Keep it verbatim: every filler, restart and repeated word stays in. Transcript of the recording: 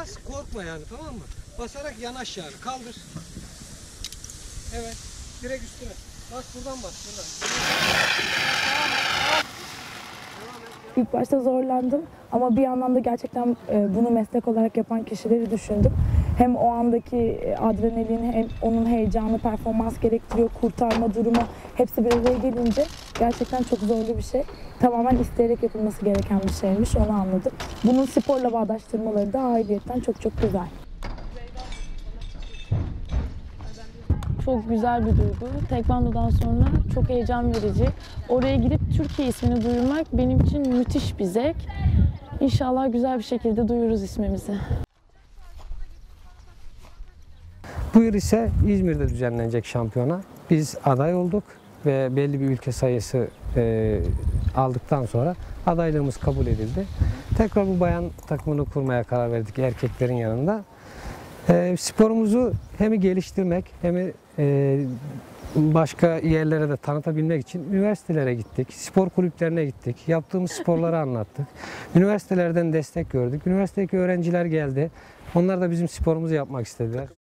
Bas, korkma yani, tamam mı? Basarak yanaş yani, kaldır. Evet, direkt üstüne. Bas, buradan bas, buradan. İlk başta zorlandım ama bir yandan da gerçekten bunu meslek olarak yapan kişileri düşündüm. Hem o andaki adrenalin hem onun heyecanı, performans gerektiriyor, kurtarma durumu hepsi bir araya gelince gerçekten çok zorlu bir şey. Tamamen isteyerek yapılması gereken bir şeymiş, onu anladım. Bunun sporla bağdaştırmaları da ayrıyetten çok çok güzel. Çok güzel bir duygu. Tekvando'dan sonra çok heyecan verici. Oraya gidip Türkiye ismini duyurmak benim için müthiş bir zevk. İnşallah güzel bir şekilde duyururuz ismimizi. Bu yıl ise İzmir'de düzenlenecek şampiyona. Biz aday olduk ve belli bir ülke sayısı e, aldıktan sonra adaylığımız kabul edildi. Tekrar bu bayan takımını kurmaya karar verdik erkeklerin yanında. E, sporumuzu hem geliştirmek hem e, başka yerlere de tanıtabilmek için üniversitelere gittik, spor kulüplerine gittik, yaptığımız sporları anlattık. Üniversitelerden destek gördük. Üniversitedeki öğrenciler geldi. Onlar da bizim sporumuzu yapmak istediler.